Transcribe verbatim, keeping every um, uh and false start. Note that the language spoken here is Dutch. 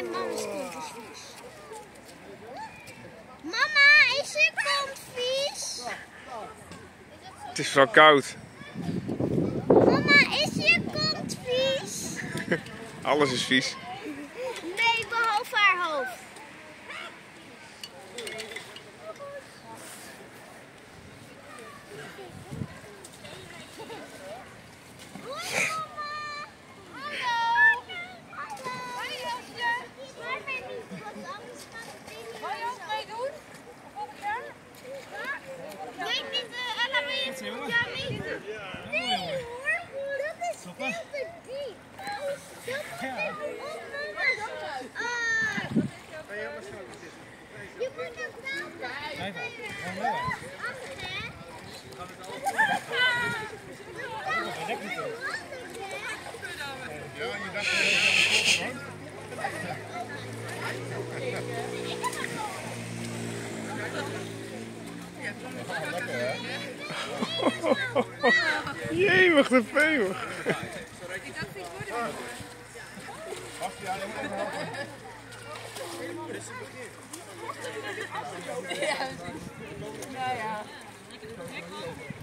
En mama's kont is vies. Mama, is je kont vies? Het is wel koud. Mama, is je kont vies? Alles is vies. Nee, behalve haar hoofd. Nee hoor, dat is veel te diep. Dat moet op, mama. Je moet het wel doen. Ja, je dacht dat Jemig de vemig. Ik dacht, ik word er niet. Ja, ja.